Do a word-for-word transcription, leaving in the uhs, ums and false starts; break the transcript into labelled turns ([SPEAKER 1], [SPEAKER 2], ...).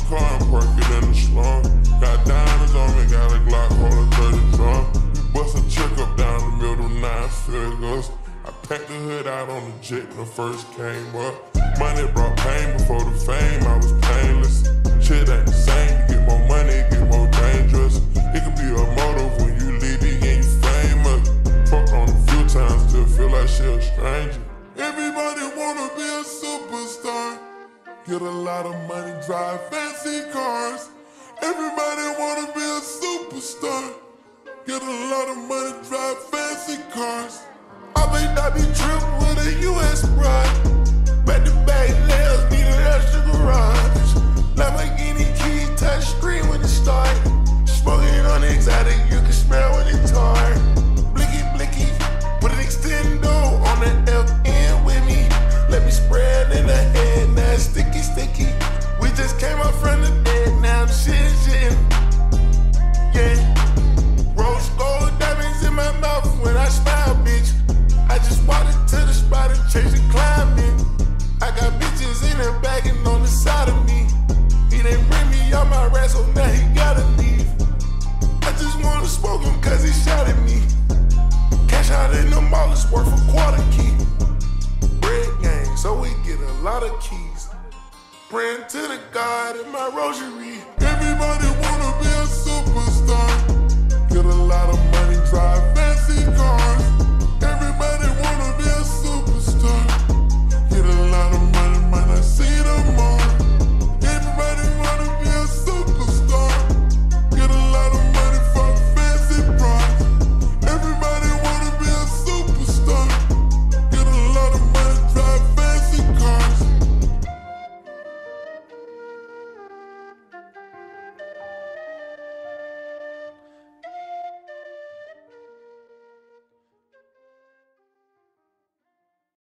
[SPEAKER 1] car and park it in the slum. Got diamonds on me, got a Glock, hold a thirty drum. We bust a check up down the middle, nine figures. I packed the hood out on the jet when I first came up. Money brought pain before the fame, I was painless. Shit ain't the same, you get more money, it get more dangerous. It could be a motive when you leave it and you famous. Fucked on a few times, still feel like she a stranger. Everybody wanna be a superstar. Get a lot of money, drive fancy cars. Everybody wanna be a superstar. Get a lot of money, drive fancy cars. I may not be tripping with a U S bride. Back to back nails, need an extra garage. Lamborghini keys, touch screen when it start. Smoking on the exotic, you can smell when it's hard. Blicky, blicky, put an extendo on the F N with me. Let me spread in the head, now it's sticky, sticky. We just came up from the dead, now I'm shitting, shitting. Yeah. Rose gold diamonds in my mouth when I smile, bitch. I just walked into the spot and changed the climate. I got bitches in the bag and on the side of me. He didn't bring me out my rat, so now he gotta leave. I just wanna smoke him cause he shot at me. Cash out in the mall is worth a quarter key. Bread gang, so we get a lot of keys. Praying to the God in my rosary. Everybody wanna